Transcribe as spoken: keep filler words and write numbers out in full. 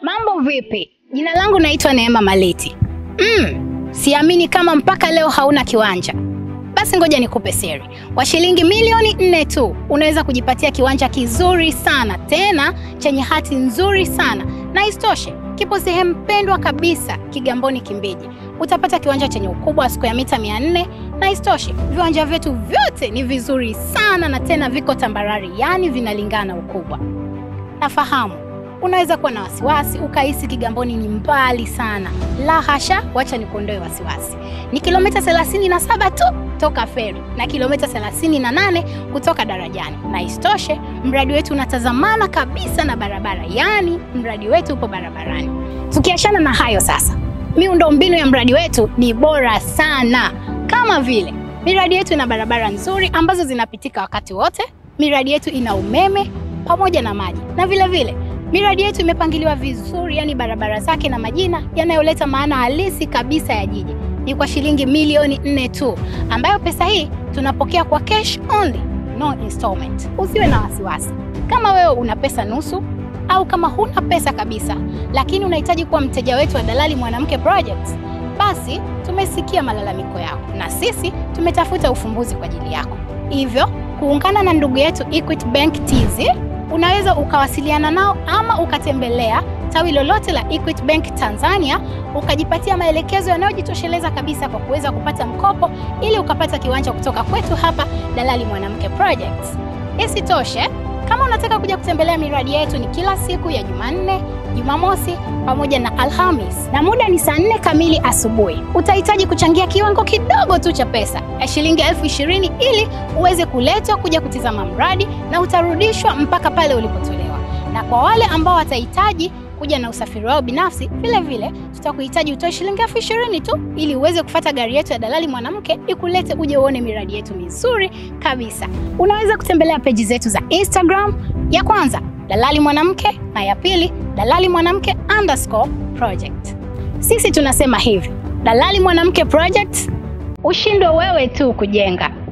Mambo vipi? Jina langu naitwa Neema Maleti. Mm, siamini kama mpaka leo hauna kiwanja. Basi ngoja nikupe siri. Kwa shilingi milioni nne tu unaweza kujipatia kiwanja kizuri sana, tena chenye hati nzuri sana. Na isitoshe, kipo sehemu pendwa kabisa Kigamboni Kimbiji. Utapata kiwanja chenye ukubwa wa square mita mia nne, na isitoshe, viwanja vyetu vyote ni vizuri sana na tena viko tambarare, yani vinalingana ukubwa. Nafahamu unaweza kuwa na wasiwasi ukahisi Kigamboni ni mbali sana. La hasha, wacha nikuondoe wasiwasi. Ni kilomita thelathini na saba tu toka FERRY na kilomita thelathini na nane kutoka Darajani. Na isitoshe, mradi wetu unatazamana kabisa na barabara, yani mradi wetu upo barabarani. Tukiachana na hayo sasa, miundombinu ya mradi wetu ni bora sana. Kama vile, miradi yetu ina barabara nzuri ambazo zinapitika wakati wote, miradi yetu ina umeme pamoja na maji. Na vile vile, miradi yetu imepangiliwa vizuri, yani barabara zake na majina yanayoleta maana halisi kabisa ya jiji. Ni kwa shilingi milioni nne tu, ambayo pesa hii tunapokea kwa cash only, no installment. Usiwe na wasiwasi. Kama wewe una pesa nusu au kama huna pesa kabisa, lakini unahitaji kuwa mteja wetu wa Dalali Mwanamke Projects, basi tumesikia malalamiko yako na sisi tumetafuta ufumbuzi kwa ajili yako. Hivyo, kuungana na ndugu yetu Equity Bank T Z, unaweza ukawasiliana nao ama ukatembelea tawi lolote la Equity Bank Tanzania, ukajipatia maelekezo yanayojitosheleza kabisa kwa kuweza kupata mkopo ili ukapata kiwanja kutoka kwetu hapa Dalali Mwanamke Projects. Isitoshe, kama unataka kuja kutembelea miradi yetu, ni kila siku ya Jumanne, Jumamosi pamoja na Alhamis, na muda ni saa nne kamili asubuhi. Utahitaji kuchangia kiwango kidogo tu cha pesa ya shilingi elfu ishirini ili uweze kuletwa kuja kutizama mradi, na utarudishwa mpaka pale ulipotolewa. Na kwa wale ambao watahitaji kuja na usafiri wao binafsi, vile vile tutakuhitaji utoe shilingi elfu ishirini tu ili uweze kufuata gari yetu ya Dalali Mwanamke ikulete uje uone miradi yetu mizuri kabisa. Unaweza kutembelea peji zetu za Instagram, ya kwanza Dalali Mwanamke na ya pili Dalali Mwanamke underscore project. Sisi tunasema hivi, Dalali Mwanamke Project, ushindwe wewe tu kujenga.